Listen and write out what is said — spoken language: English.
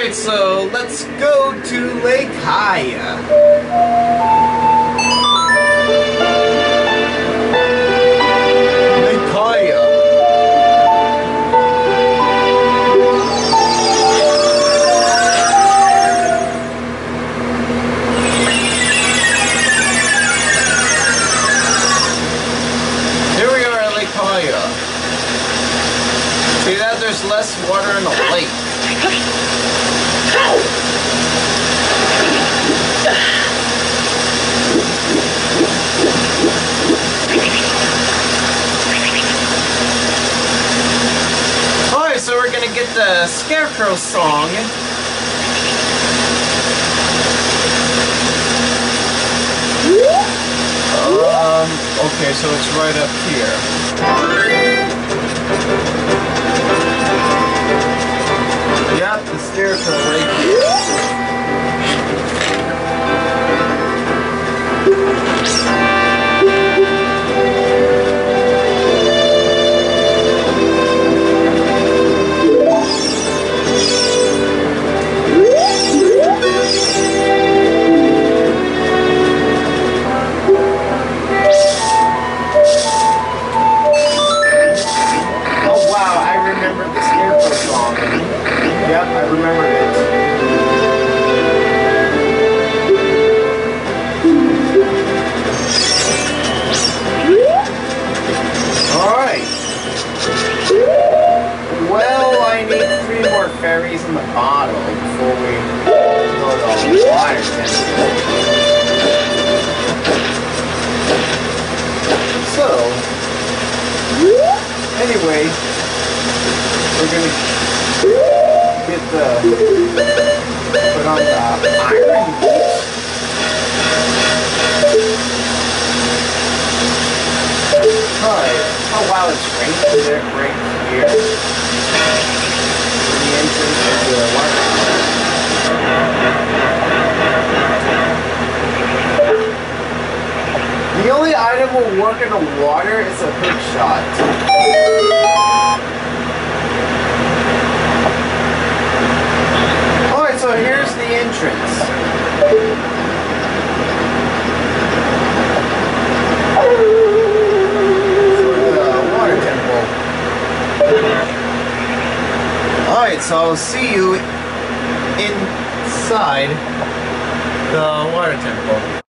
Alright, so let's go to Lake Hyah. Lake Hyah. Here we are at Lake Hyah. See that? There's less water in the lake. Alright, so we're gonna get the Scarecrow song. Okay, so it's right up here. Yep, the Scarecrow right here. Yep, I remember it. Alright. Well, I need 3 more fairies in the bottle before we go to the water temple. So, anyway, we're gonna get put on the iron beach. Alright. Oh wow, it's raining there right here. The entrance of the water. The only item will work in the water is a hook shot. So here's the entrance. For the water temple. Alright, so I'll see you inside the water temple.